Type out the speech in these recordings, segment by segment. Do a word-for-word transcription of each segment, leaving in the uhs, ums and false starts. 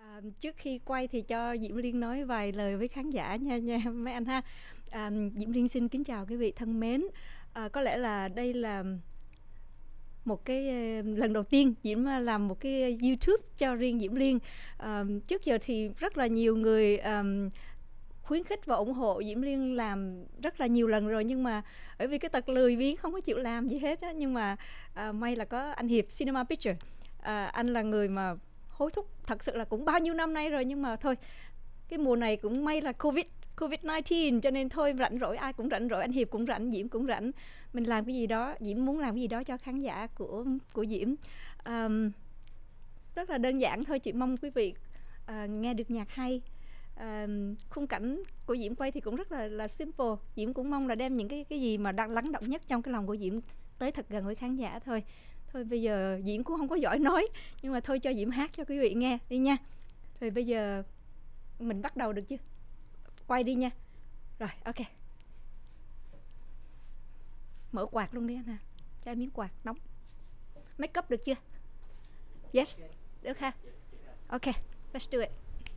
À, trước khi quay thì cho Diễm Liên nói vài lời với khán giả nha nha mấy anh ha. À, Diễm Liên xin kính chào quý vị thân mến. À, có lẽ là đây là một cái uh, lần đầu tiên Diễm làm một cái YouTube cho riêng Diễm Liên. À, trước giờ thì rất là nhiều người um, khuyến khích và ủng hộ Diễm Liên làm rất là nhiều lần rồi, nhưng mà bởi vì cái tật lười biếng không có chịu làm gì hết á. Nhưng mà à, may là có anh Hiệp Cinema Picture. À, anh là người mà hối thúc thật sự là cũng bao nhiêu năm nay rồi, nhưng mà thôi cái mùa này cũng may là Covid Covid mười chín cho nên thôi rảnh rỗi ai cũng rảnh rỗi, anh Hiệp cũng rảnh, Diễm cũng rảnh, mình làm cái gì đó, Diễm muốn làm cái gì đó cho khán giả của của Diễm. Um, rất là đơn giản thôi, chị mong quý vị uh, nghe được nhạc hay. Uh, khung cảnh của Diễm quay thì cũng rất là là simple. Diễm cũng mong là đem những cái cái gì mà đang lắng động nhất trong cái lòng của Diễm tới thật gần với khán giả thôi. Thôi bây giờ Diễm cũng không có giỏi nói, nhưng mà thôi cho Diễm hát cho quý vị nghe đi nha. Rồi bây giờ mình bắt đầu được chưa? Quay đi nha. Rồi, ok. Mở quạt luôn đi anh à. Cho em miếng quạt nóng. Make up được chưa? Yes, được ha. Ok, let's do it.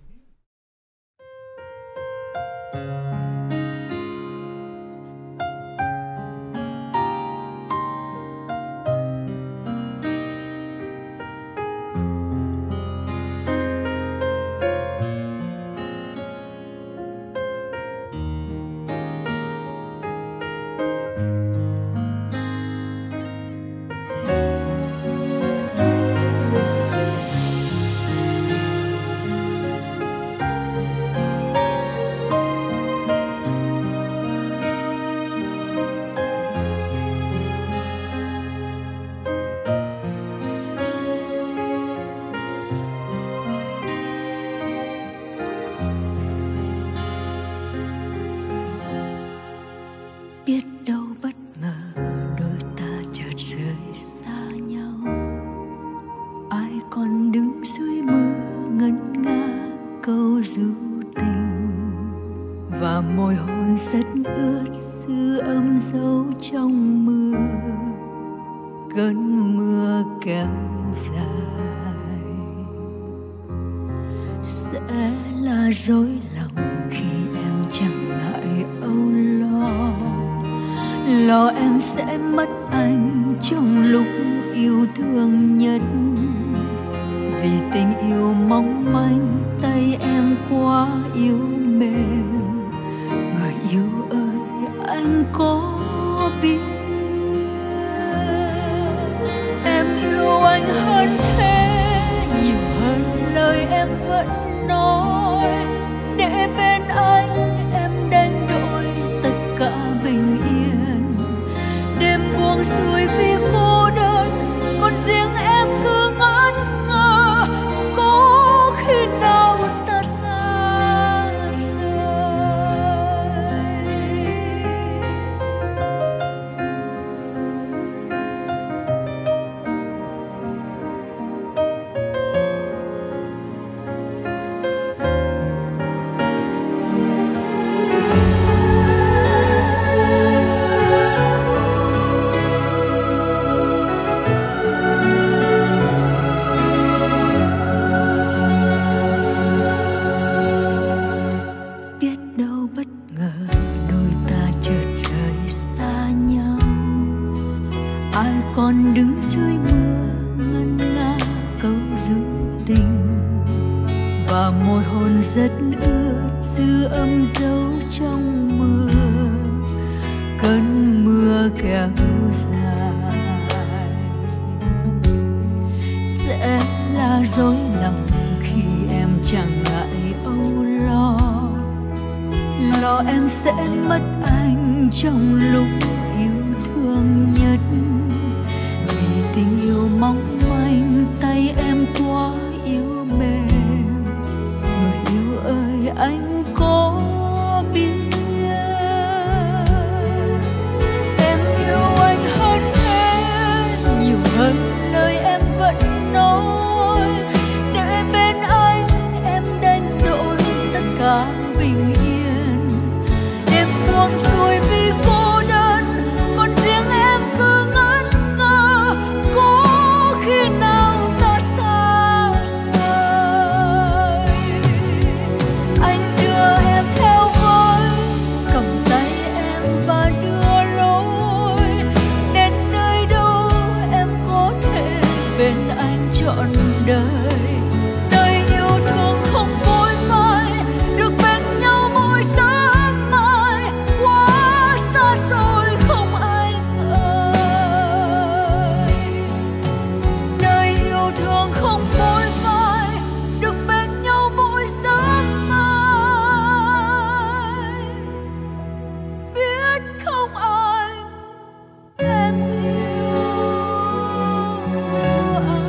Rất ướt dư âm dấu trong mưa, cơn mưa kéo dài sẽ là dối lòng khi em chẳng ngại âu lo. Lo em sẽ mất anh trong lúc yêu thương nhất, vì tình yêu mong manh tay em quá yếu mềm. Yêu ơi, anh có biết em yêu anh hơn thế, nhiều hơn lời em vẫn nói. Để bên anh em đánh đổi tất cả bình yên. Đêm buông xuôi vì cô đơn, còn riêng em cứ ngẩn ngơ. Có khi nào ta xa còn đứng dưới mưa ngân nga câu ru tình, và môi hôn rất ướt dư âm dấu trong mưa, cơn mưa kéo dài sẽ là dối lòng khi em chẳng ngại âu lo. Lo em sẽ mất anh trong lúc yêu thương nhất, tình yêu mong manh tay em quá yếu mềm. Người yêu ơi, anh có biết em yêu anh hơn thế, nhiều hơn lời em vẫn nói. Để bên anh em đánh đổi tất cả bình yên. Đêm buông xuôi vì cô đơn, còn riêng em cứ ngẩn ngơ. Có khi nào ta xa rời. trọn đời. Đời yêu thương không vội vãi, được bên nhau mỗi sớm mai, quá xa rồi không anh ơi. Đời yêu thương không vội vãi, được bên nhau mỗi sớm mai, biết không anh em yêu anh.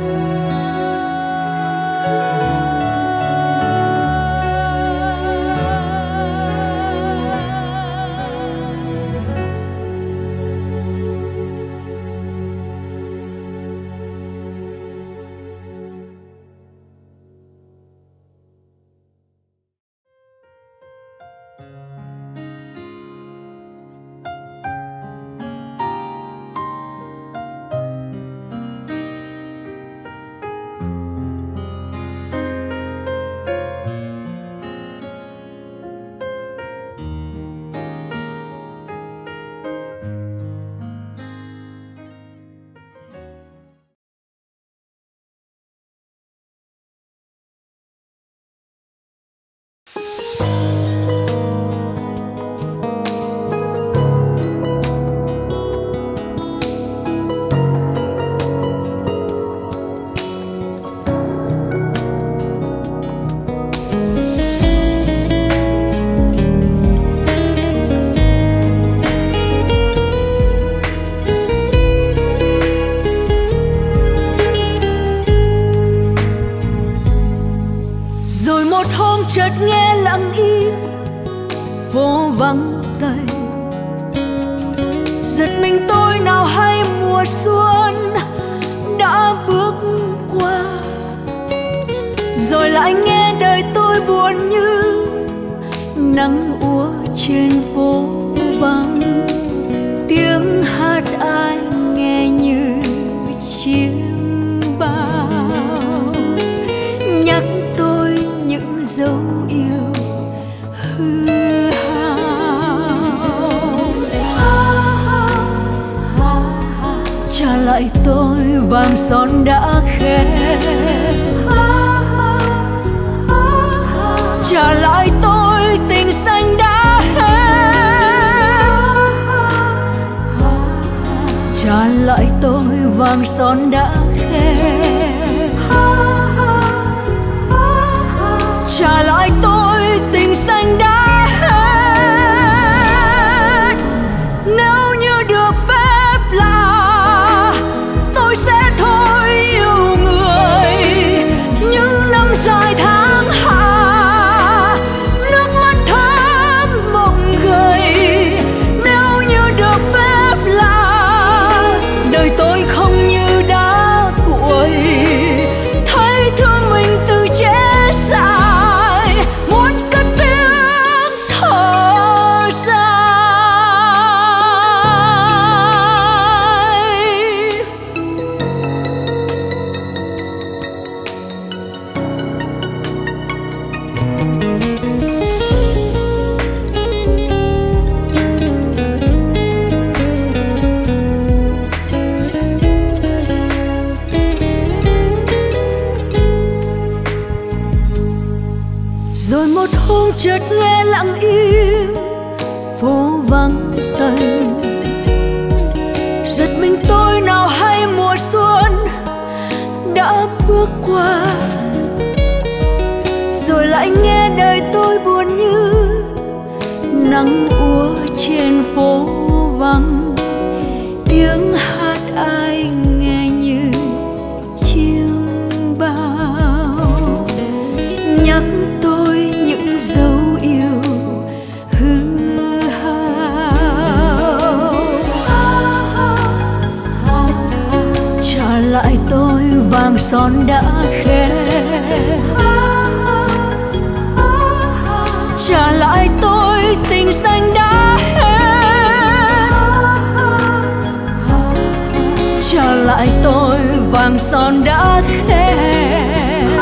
Rồi một hôm chợt nghe lặng im, phố vắng tây. Giật mình tôi nào hay mùa xuân đã bước qua. Rồi lại nghe đời tôi buồn như nắng úa trên phố vắng. Tiếng hát ai nghe như chim bao, nhắc tôi những dấu yêu hư hao. Trả lại tôi vàng son đã khép, trả lại tôi tình xanh đã hết, trả lại tôi vàng son đã khép, trả lại tôi tình xanh đã hết. Nếu như được phép là tôi sẽ thôi yêu người. Những năm dài tháng hạ, nước mắt thấm mộng gầy. Nếu như được phép là đời tôi không như đá cuội, thấy thương mình từ chết dài, muốn cất tiếng thở dài. Rồi một hôm chợt nghe lặng im, phố vắng tây. Giật mình tôi nào hay mùa xuân đã bước qua. Rồi lại nghe đời tôi buồn như nắng úa trên phố vắng. Tiếng hát ai nghe như chim bao, nhắc tôi những dấu yêu hư hao. Trả lại tôi vàng son đã khép, trả lại tôi tình xanh đã hết, trả lại tôi vàng son đã khép,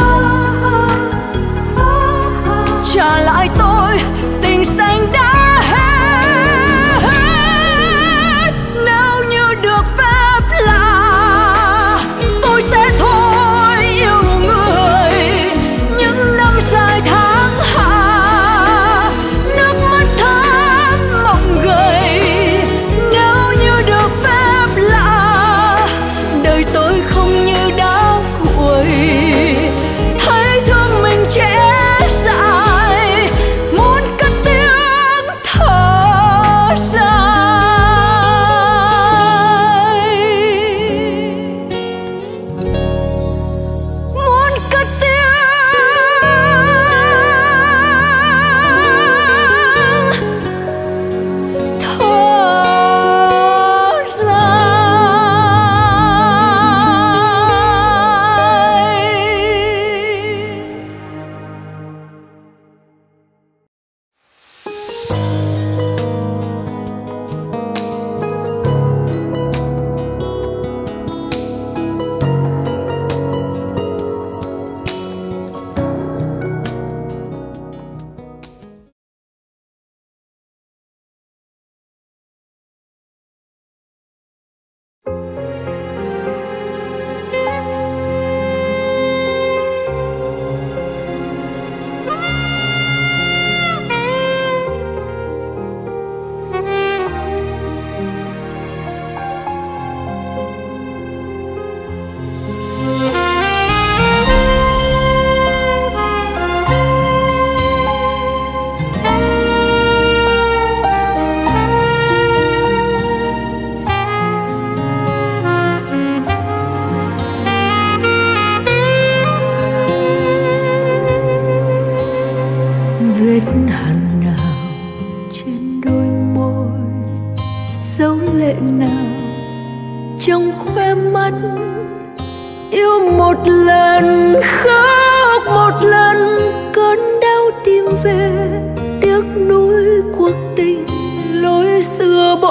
trả lại tôi tình xanh đã hết. Nếu như được phép là tôi sẽ thôi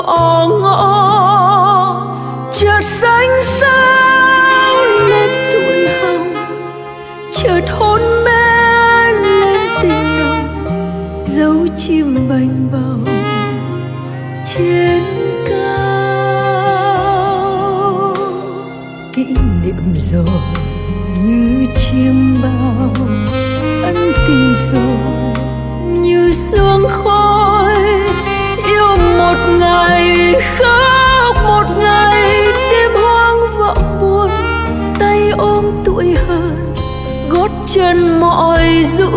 ngõ ngõ chợt xanh sao lên tuổi hồng, chợt hôn mê lên tình nồng, dấu chim bành bầu trên cao. Kỷ niệm rồi như chim bao, ân tình rồi như sương khói. Yêu một ngày khóc một ngày, đêm hoang vọng buồn, tay ôm tuổi hờn, gót chân mỏi rũ.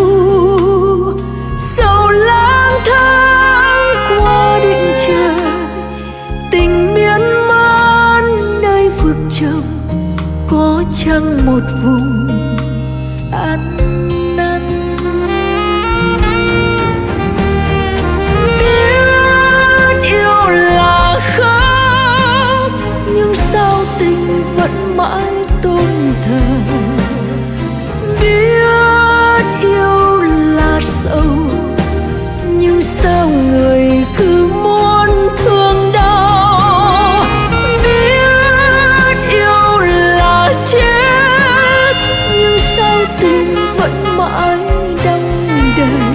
Sầu lang thang qua định trời, tình miên man nơi vực trông, có chăng một vùng ăn năn. Biết yêu là khóc, nhưng sao tình vẫn mãi tôn thờ. Biết yêu là sầu, nhưng sao người cứ muốn thương đau. Biết yêu là chết, nhưng sao tình vẫn mãi đong đầy.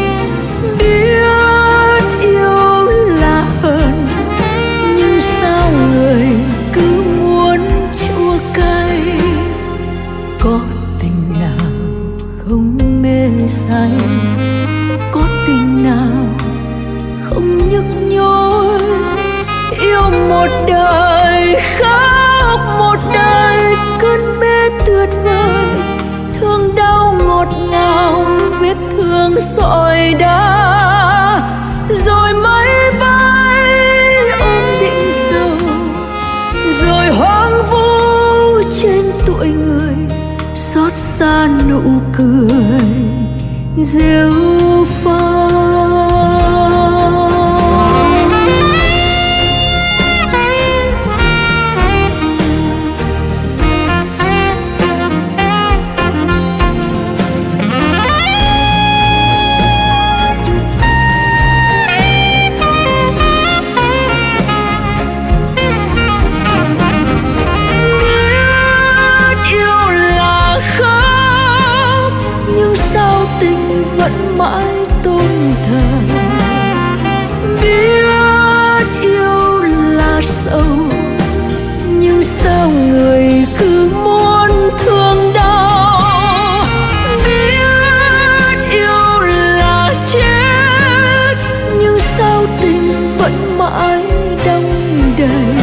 Biết yêu là hờn, nhưng sao người cứ muốn chua cay. Có tình nào không mê say, có tình nào không nhức nhối. Yêu một đời khóc một đời, cơn mê tuyệt vời, thương đau ngọt ngào, vết thương sỏi đá. Rồi máy bay ôm định dầu, rồi hoang vu trên tuổi người, xót xa nụ cười rêu phong. Vẫn mãi tôn thờ. Biết yêu là sầu, nhưng sao người cứ muốn thương đau. Biết yêu là chết, nhưng sao tình vẫn mãi đong đầy.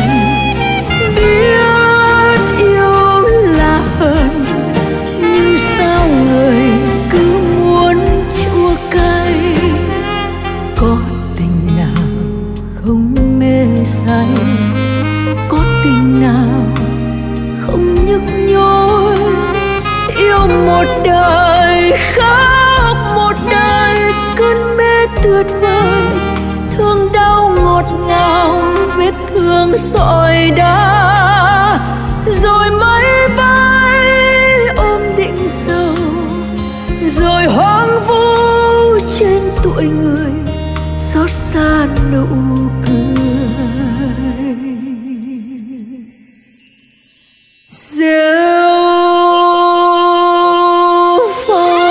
Biết yêu là hờn, nhưng sao người cứ chua cay. Có tình nào không mê say, có tình nào không nhức nhối. Yêu một đời khóc một đời, cơn mê tuyệt vời, thương đau ngọt ngào, vết thương sỏi đá. Rồi máy bay ôm định dầu, rồi hoang vu trên tuổi người, xót xa nụ cười rêu phong.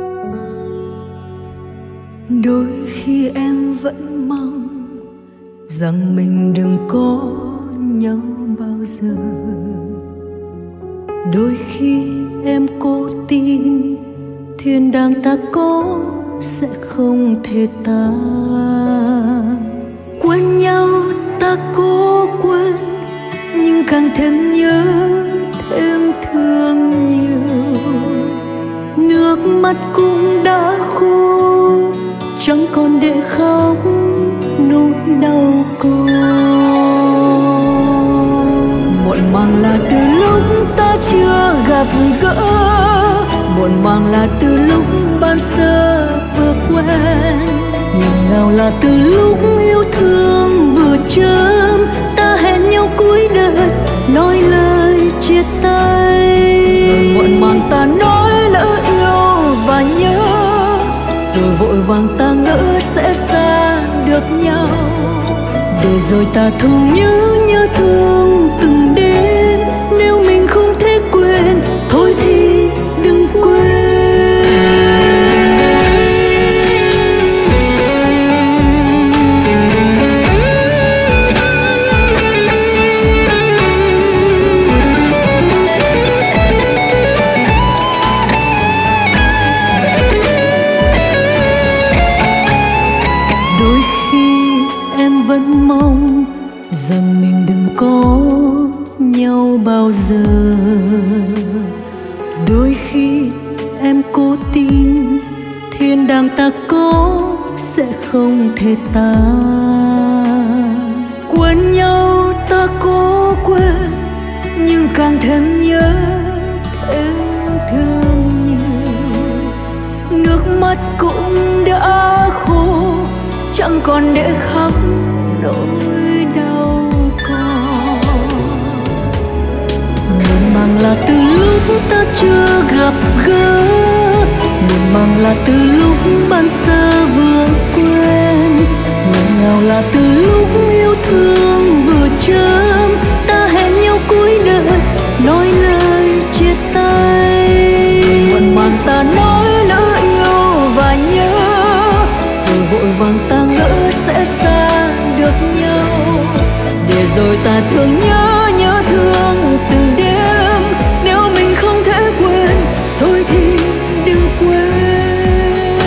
Đôi khi em vẫn mong rằng mình đừng có nhau bao giờ. Đôi khi em cố tin thiên đàng ta có sẽ không thể tan. Quên nhau ta cố quên, nhưng càng thêm nhớ thêm thương nhiều. Nước mắt cũng đã khô, chẳng còn để khóc nỗi đau còn. Muộn màng là từ lúc ta chưa gặp gỡ, muộn màng là từ lúc ban sơ vừa quen, nghẹn ngào là từ lúc yêu thương vừa chớm. Ta hẹn nhau cuối đời nói lời chia tay, rồi muộn màng ta nói lỡ yêu và nhớ, rồi vội vàng ta ngỡ sẽ xa được nhau. Để rồi ta thương nhớ nhớ thương từng đêm, nếu mình không thể quên thôi thì đừng quên. Đôi khi em vẫn mong rằng mình đừng có nhau bao giờ. Đôi khi em cố tin thiên đàng ta có sẽ không thể tan. Quên nhau ta cố quên, nhưng càng thêm nhớ thêm thương nhiều. Nước mắt cũng đã khô, chẳng còn để khóc nỗi đau còn. Muộn màng là từ lúc ta chưa gặp gỡ, muộn màng là từ lúc ban sơ vừa quen, nghẹn ngào là từ lúc yêu thương vừa chớm. Ta hẹn nhau cuối đời nói lời chia tay, rồi muộn màng ta nói lỡ yêu và nhớ, rồi vội vàng ta ngỡ sẽ xa được nhau. Để rồi ta thương nhớ nhớ thương từng đêm, nếu mình không thể quên thôi thì đừng quên.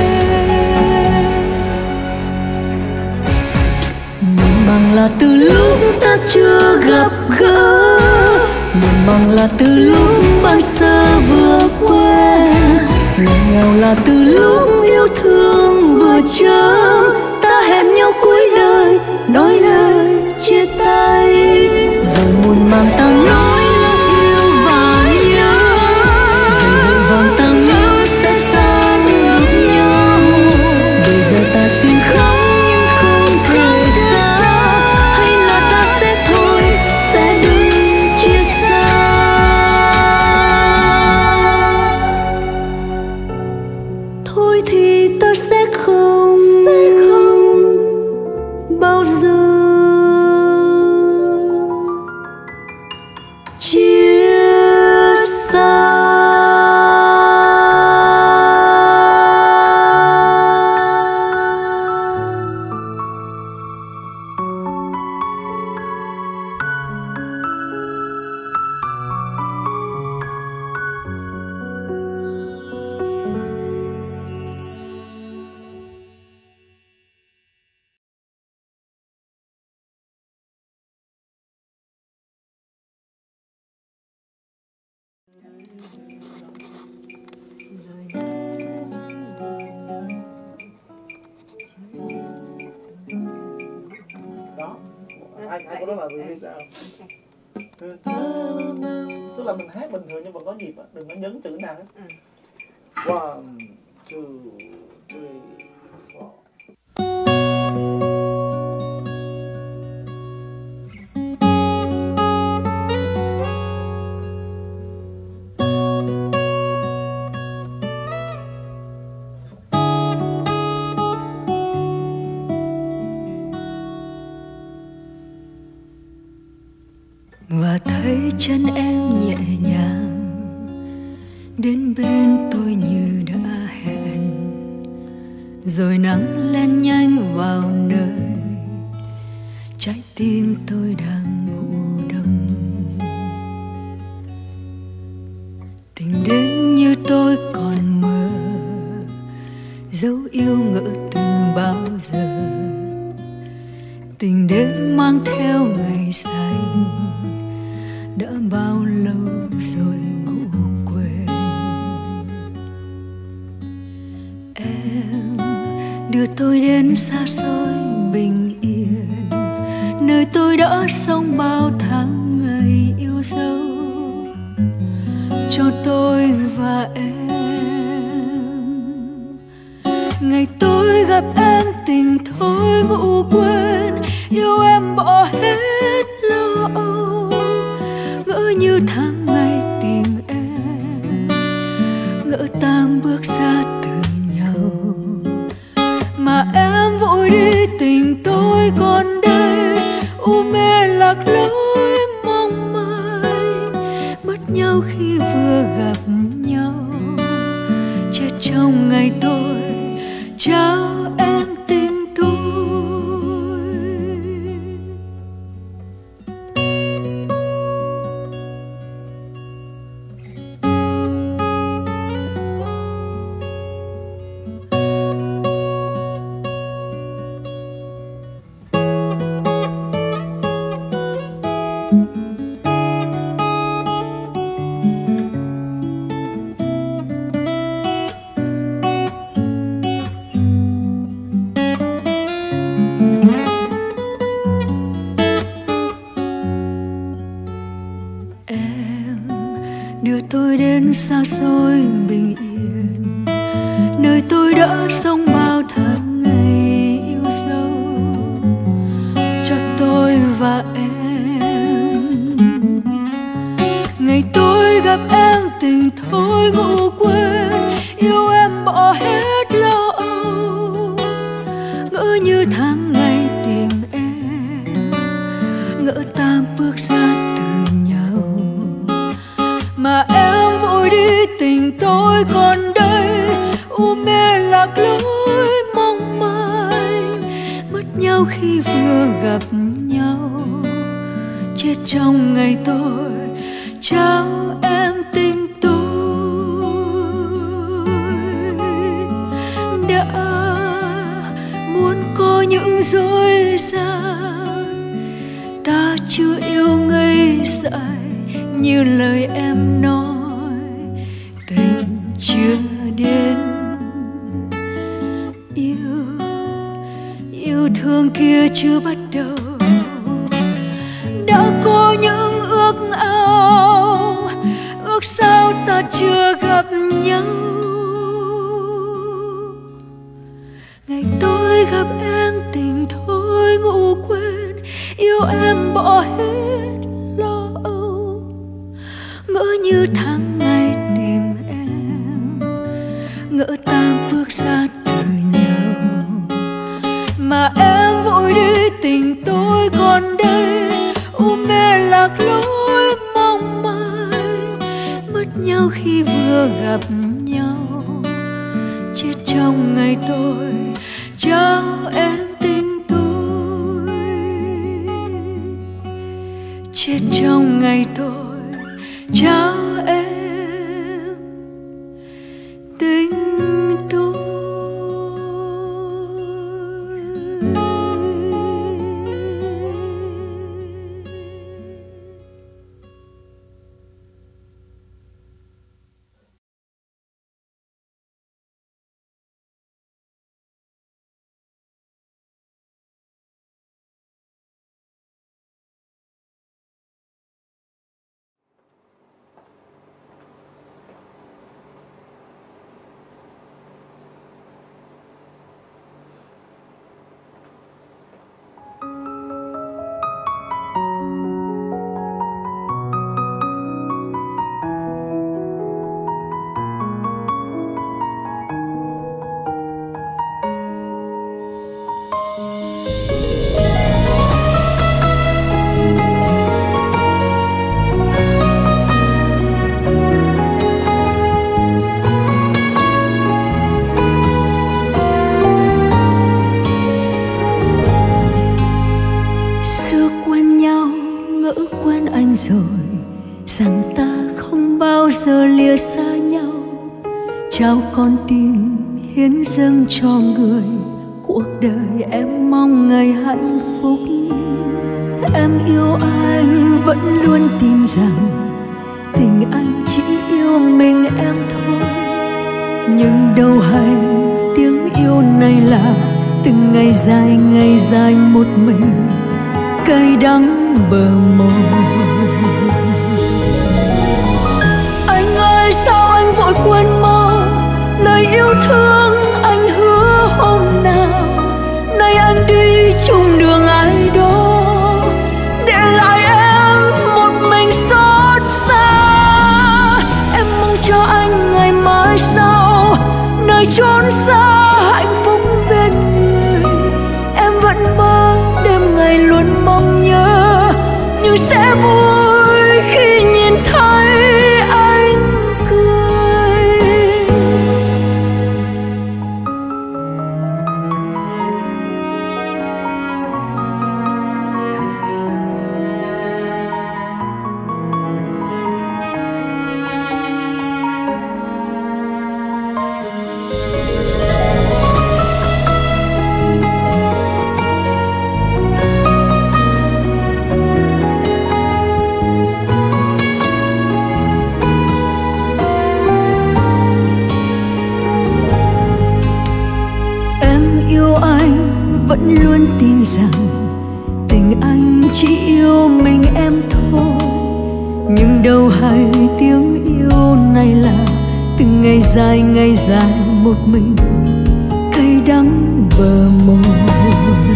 Muộn màng là từ lúc ta chưa gặp gỡ, muộn màng là từ lúc ban sơ vừa quen, nghẹn ngào là từ lúc yêu thương vừa chớm. Ta hẹn nhau cuối đời nói lời chia tay, rồi muộn màng ta nói lỡ yêu và nhớ, rồi vội vàng ta ngỡ sẽ xa được nhau. Bây giờ ta xin khóc nhưng không thể xa, hay là ta sẽ thôi sẽ đừng chia xa. Thôi thì ta sẽ không, sẽ không bao giờ chia xa. Đó, ai ai có đó là vì sao? Tức là mình hát bình thường nhưng mà có nhịp á, đừng có nhấn chữ nào hết. One, two, three, four. Và thấy chân em nhẹ nhàng đến bên tôi như đã hẹn, rồi nắng lên nhanh vào nơi trái tim tôi đang ngủ đông. Tình đến như tôi còn mơ, dấu yêu ngỡ từ bao giờ. Tình đến mang theo ngày xanh, đã bao lâu rồi ngủ quên. Em đưa tôi đến xa xôi bình yên, nơi tôi đã sống bao tháng ngày yêu dấu cho tôi và em. Ngày tôi gặp em tình thôi ngủ quên, yêu em bỏ hết lo âu, ngỡ như tháng ngày tìm em, ngỡ tam bước ra từ nhau. Mà em vội đi tình tôi còn đây, u mê lạc lối mong manh, mất nhau khi vừa gặp nhau. Chết trong ngày tôi trao em tình tôi. Đưa tôi đến xa xôi bình yên, nơi tôi đã sống bao tháng ngày yêu dấu cho tôi và em. Ngày tôi gặp em tình thôi ngủ quên, yêu em bỏ hết lo âu, ngỡ như tháng ngày tìm em, ngỡ ta bước ra từ nhau. Mà em vội đi tình tôi còn đây, u mê lạc lối mong manh, mất nhau khi vừa gặp nhau. Chết trong ngày tôi trao em tình tôi. Đã muốn có những dối gian, ta chưa yêu ngây dại như lời em nói. Tình chưa đến, yêu yêu thương kia chưa bắt đầu. Đã có những ước ao, ước sao ta chưa gặp nhau. Ngày tôi gặp em tình thôi ngủ quên, yêu em bỏ hết lo âu, ngỡ như tháng ngày tìm em, ngỡ ta bước ra từ nhau. Mà em vội đi tình tôi còn đây, u mê lạc lối mong manh, mất nhau khi vừa gặp nhau. Chết trong ngày tôi trao em tình tôi. Chết trong ngày tôi trao em tình tôi. trao con tim hiến dâng cho người. Cuộc đời em mong ngày hạnh phúc. Em yêu anh vẫn luôn tin rằng tình anh chỉ yêu mình em thôi. Nhưng đâu hay tiếng yêu này là từng ngày dài ngày dài một mình cay đắng bờ môi. Anh ơi sao anh vội quên mau lời yêu thương anh hứa hôm nào. Nay anh đi chung đường ai đó để lại em một mình xót xa. Em mong cho anh ngày mai sau nơi chốn xa hạnh phúc bên người. Em vẫn mơ đêm ngày luôn mong nhớ, nhưng sẽ vui khi nhìn thấy anh cười. Vẫn luôn tin rằng tình anh chỉ yêu mình em thôi. Nhưng đâu hay tiếng yêu này là từng ngày dài ngày dài một mình cay đắng bờ môi.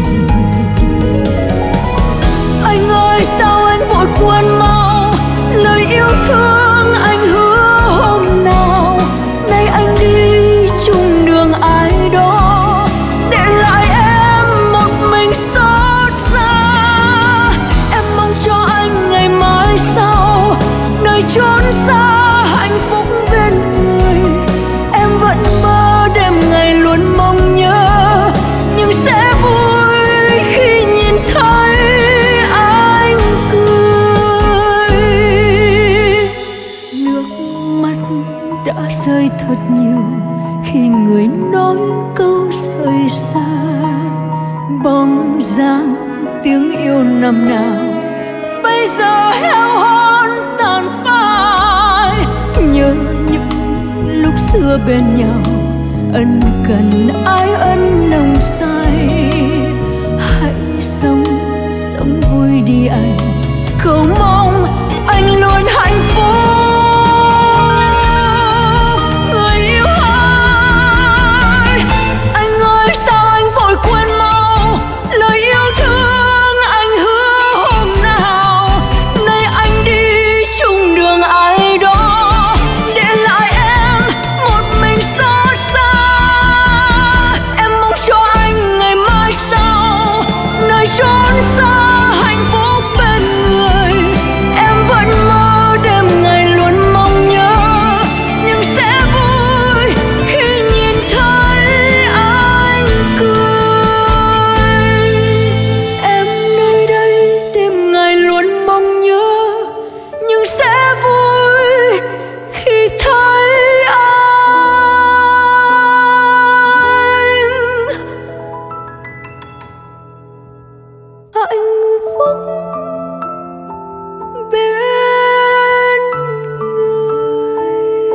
Anh ơi sao anh vội quên mau lời yêu thương anh hứa hôm nào. Nay anh đi chung đường ai đó xót xa. Em mong cho anh ngày mai sau nơi chốn xa hạnh phúc bên người. Em vẫn mơ đêm ngày luôn mong nhớ, nhưng sẽ vui khi nhìn thấy anh cười. Nước mắt đã rơi thật nhiều khi người nói câu rời xa. Bóng dáng tiếng yêu năm nào bây giờ heo hon tàn phai. Nhớ những lúc xưa bên nhau ân cần ái ân nồng say. Hãy sống sống vui đi anh, cầu mong anh luôn hạnh phúc. Người yêu ơi, anh ơi sao anh vội quên mau lời yêu thương anh hứa hôm nào. Nay anh đi chung đường ai đó để lại em một mình xót xa. Em mong cho anh ngày mai sau nơi chốn xa hạnh phúc bên người. Em vẫn mơ đêm ngày luôn mong nhớ, nhưng sẽ vui khi nhìn thấy anh cười. Em nơi đây đêm ngày luôn mong nhớ, nhưng sẽ vui khi thấy anh hạnh phúc bên người.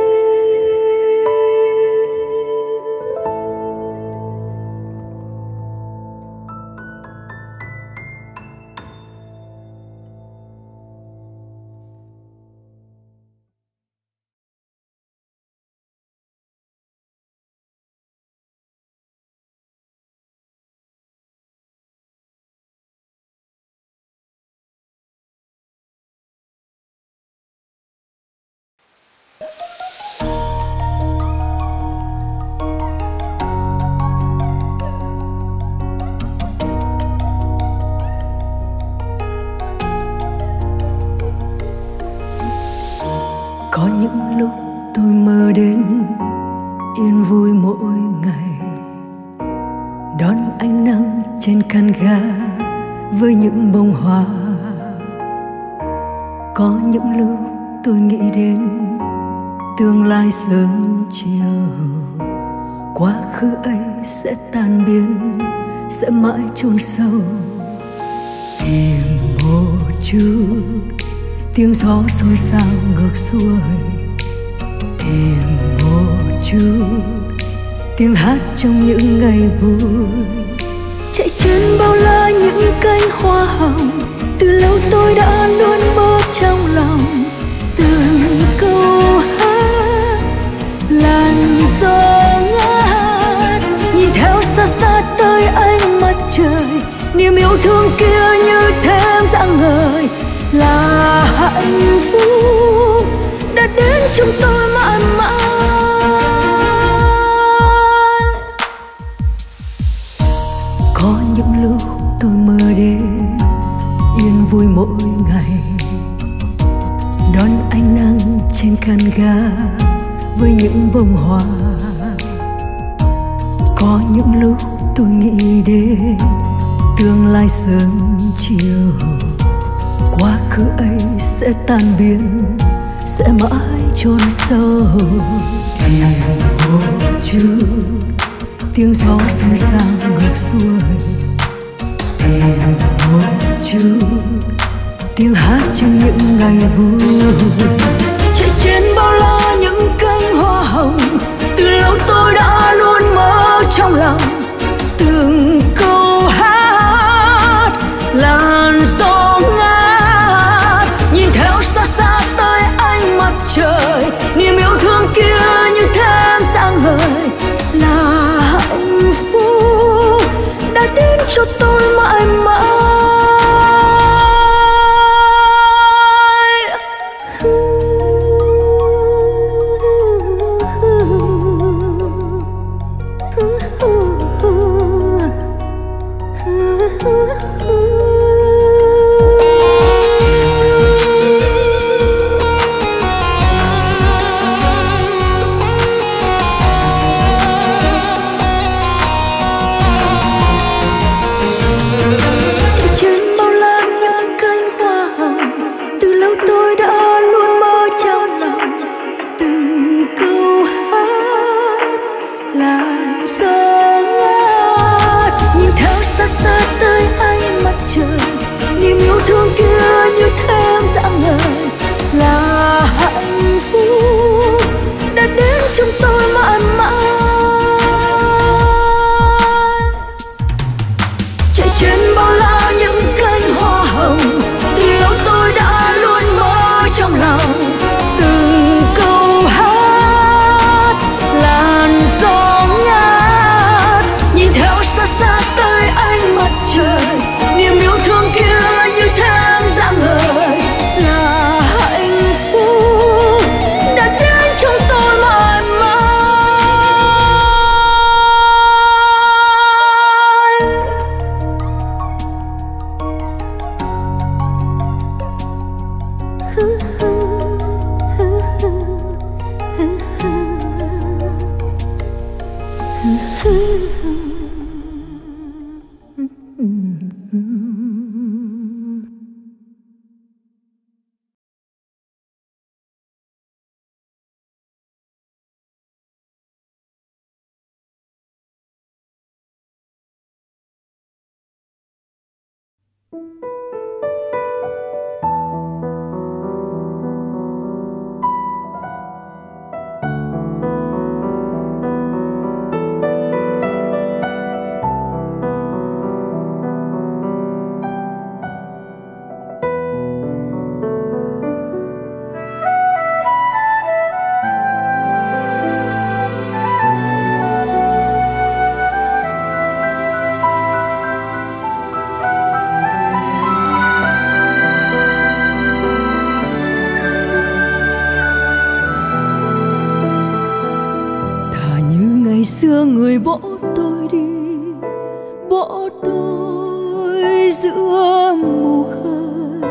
Có những lúc tôi mơ đến yên vui mỗi ngày, đón ánh nắng trên căn gác với những bông hoa. Có những lúc tôi nghĩ đến tương lai sớm chiều quá khứ ấy sẽ tan biến, sẽ mãi chôn sâu. Tìm một chút tiếng gió xôn xao ngược xuôi, tìm một chút tiếng hát trong những ngày vui. Chạy trên bao la những cánh hoa hồng, từ lâu tôi đã luôn mơ trong lòng. Từng câu hát làn gió ngát, nhìn theo xa xa tới ánh mặt trời, niềm yêu thương kia như thêm rạng ngời. Là hạnh phúc đã đến trong tôi mãi mãi. Có những lúc tôi mơ đến yên vui mỗi ngày, đón ánh nắng trên căn ga với những bông hoa. Có những lúc tôi nghĩ đến tương lai sớm chiều, quá khứ ấy sẽ tan biến, sẽ mãi chôn sâu. Tìm một chút tiếng gió xôn xao ngược xuôi, tìm một chút tiếng hát trong những ngày vui. Chạy trên bao la những cánh hoa hồng, từ lâu tôi đã luôn mơ trong lòng. Từng câu hát làn gió ngát, nhìn theo xa xa tới ánh mặt trời, niềm yêu thương kia như thêm sáng ngời. Là hạnh phúc đã đến cho tôi mãi mãi. Xưa người bỏ tôi đi, bỏ tôi giữa mù khơi,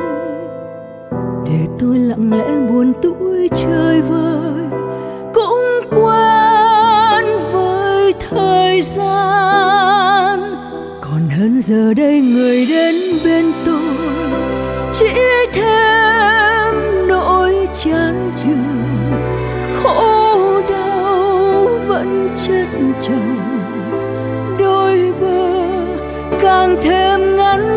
để tôi lặng lẽ buồn tủi chơi vơi, cũng quen với thời gian. Còn hơn giờ đây người đến bên tôi chỉ thêm nỗi chán chường, khổ đau vẫn chất chồng, đôi bờ càng thêm ngăn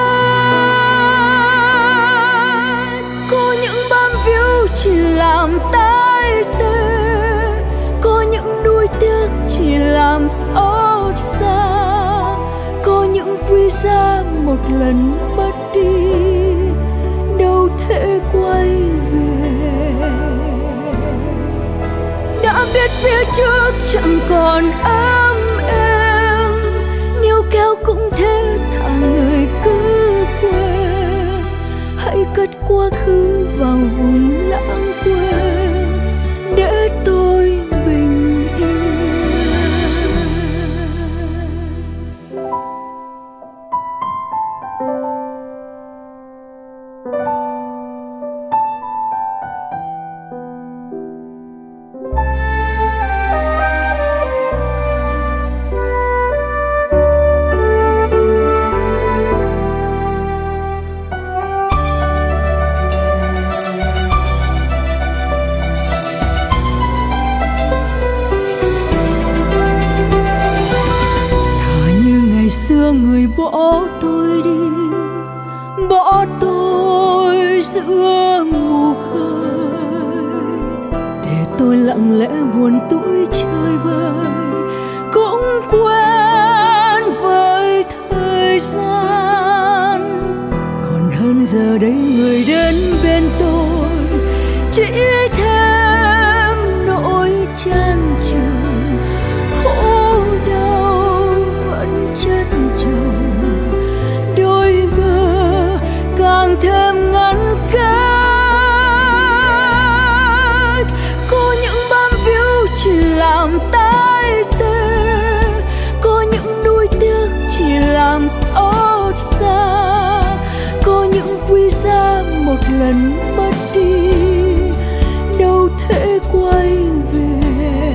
cách. Có những bám víu chỉ làm tái tê, có những nuối tiếc chỉ làm xót xa, có những quý giá một lần mất đi đâu thể quay về. Đã biết phía trước chẳng còn ấm êm, níu kéo cũng thế thà người cứ quên. Hãy cất quá khứ vào vùng lãng quên để tôi bình yên. Xưa người bỏ tôi đi, bỏ tôi giữa mù khơi, để tôi lặng lẽ buồn tủi chơi vơi, cũng quên với thời gian. Còn hơn giờ đây người đến bên tôi chỉ thêm nỗi chán chường, khổ đau vẫn chất chồng, đôi bờ càng thêm ngăn cách. Có những bám víu chỉ làm tái tê, có những nuối tiếc chỉ làm xót xa, có những quý giá một lần mất đi đâu thể quay về.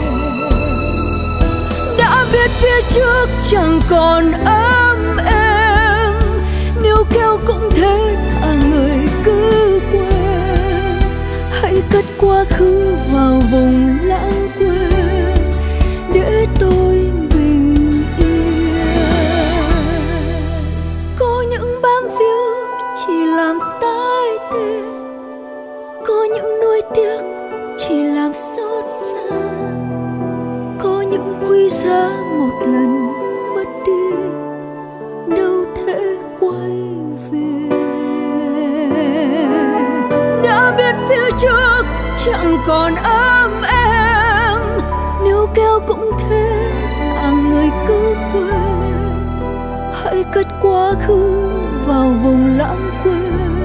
Đã biết phía trước chẳng còn ấm êm, níu kéo cũng thế thà người cứ quên. Hãy cất quá khứ vào vùng lãng quên để tôi bình yên. Có những bám víu chỉ làm tái tê, có những nuối tiếc chỉ làm xót xa, có những quý giá một lần mất đi đâu thể quay về. Đã biết phía trước chẳng còn ấm êm, níu kéo cũng thế thà người cứ quên. Hãy cất quá khứ vào vùng lãng quên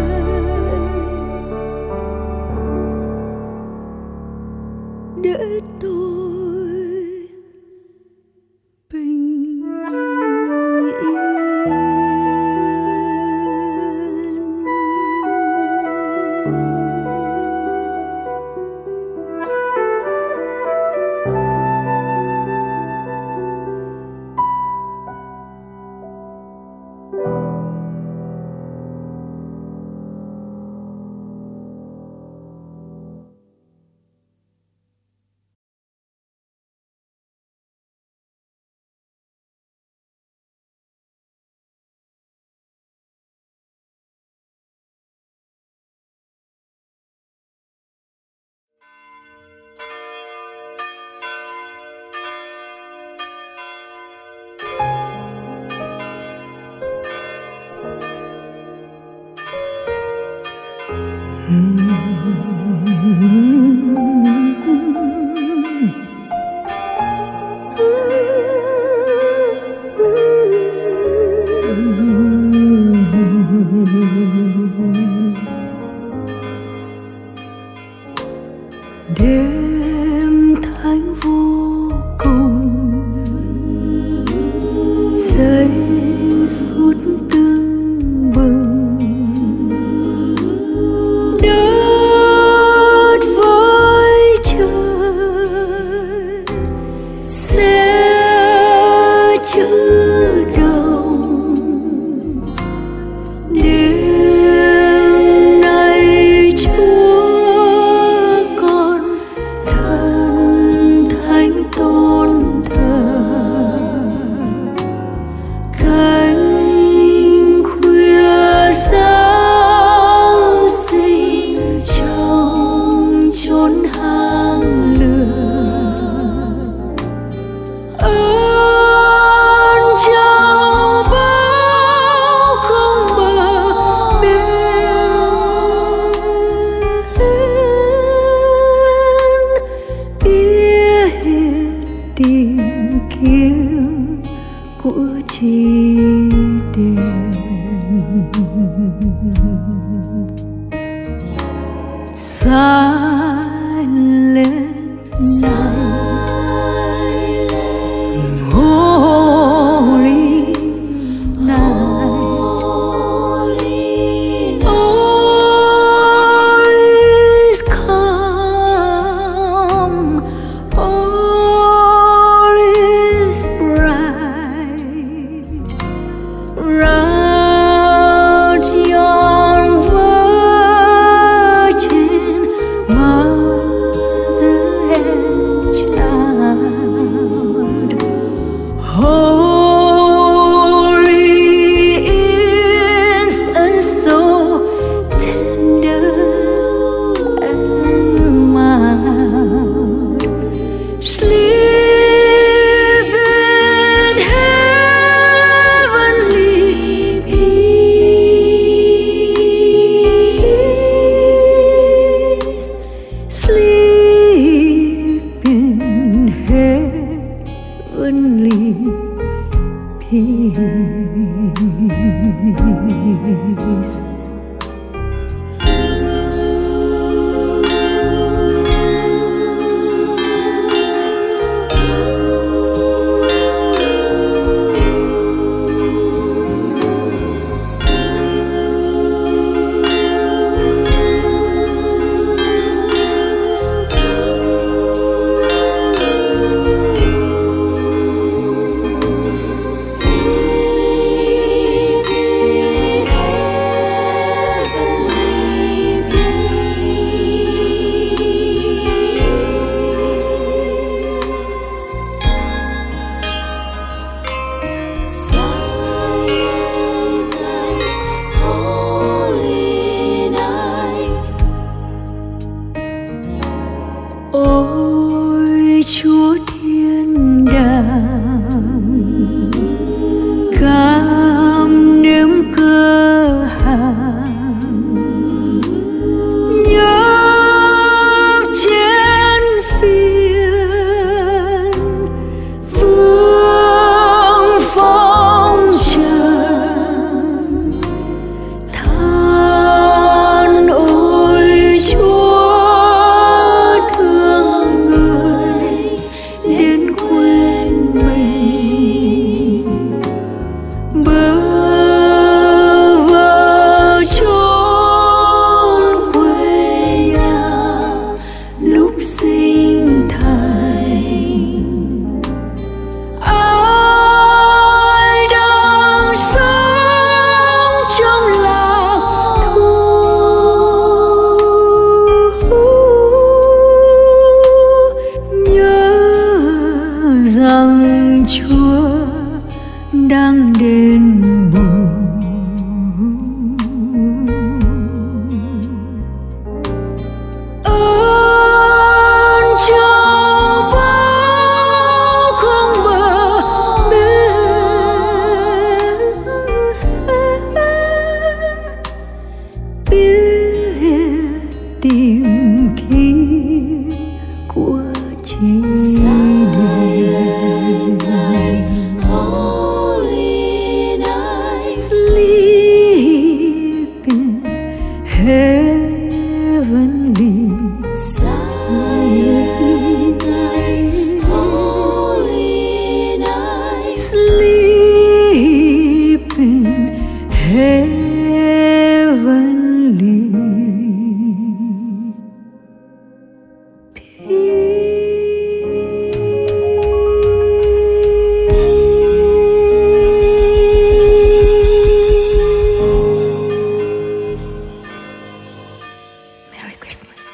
để tôi bình yên. của chỉ đèn. Silent night, holy night, all is calm, all is bright. Round yon virgin mother and child, holy infant, so tender and mild, sleep in heavenly peace, sleep in heavenly peace. Ôi Chúa Thiên Đàng, cam nếm cơ hàng, nhấc chén phiền, vương phong trần, than ôi Chúa thương người đến quên mình, bơ vơ chốn quê nhà lúc sinh thành. Ai đang sống trong lạc thú, nhớ rằng Chúa đang đền bù. Ơn châu báu không bờ bến, biết tìm kiếm của chỉ đèn. Sleep in heavenly sleep in heavenly peace. Merry Christmas.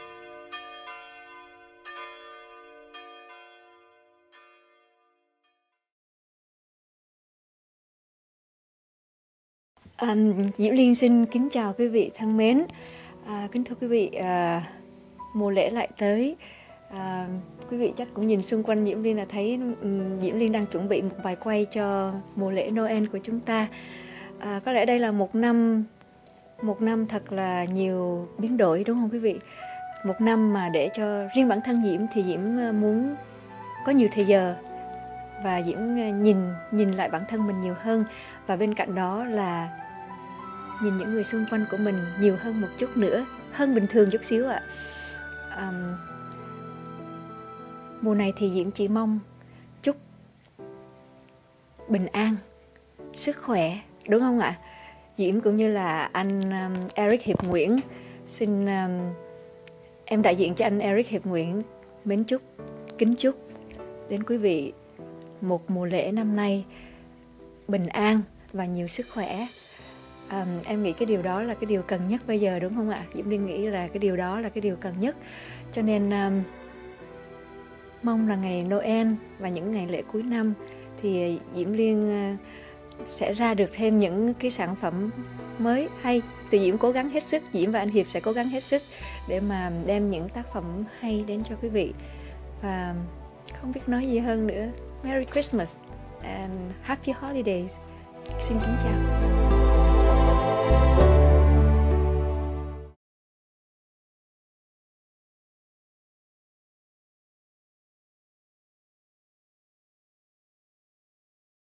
À, Diễm Liên xin kính chào quý vị thân mến. À, kính thưa quý vị, à, mùa lễ lại tới. À, quý vị chắc cũng nhìn xung quanh Diễm Liên là thấy um, Diễm Liên đang chuẩn bị một bài quay cho mùa lễ Noel của chúng ta. À, có lẽ đây là một năm một năm thật là nhiều biến đổi, đúng không quý vị? Một năm mà để cho riêng bản thân Diễm thì Diễm muốn có nhiều thời giờ và Diễm nhìn nhìn lại bản thân mình nhiều hơn, và bên cạnh đó là nhìn những người xung quanh của mình nhiều hơn một chút nữa, hơn bình thường chút xíu ạ. Um, mùa này thì Diễm chỉ mong chúc bình an, sức khỏe, đúng không ạ? Diễm cũng như là anh um, Eric Hiệp Nguyễn xin um, em đại diện cho anh Eric Hiệp Nguyễn mến chúc, kính chúc đến quý vị một mùa lễ năm nay bình an và nhiều sức khỏe. Um, em nghĩ cái điều đó là cái điều cần nhất bây giờ, đúng không ạ? Diễm Liên nghĩ là cái điều đó là cái điều cần nhất. Cho nên um, mong là ngày Noel và những ngày lễ cuối năm thì Diễm Liên uh, sẽ ra được thêm những cái sản phẩm mới hay. Thì Diễm cố gắng hết sức, Diễm và anh Hiệp sẽ cố gắng hết sức để mà đem những tác phẩm hay đến cho quý vị. Và không biết nói gì hơn nữa. Merry Christmas and Happy Holidays. Xin kính chào.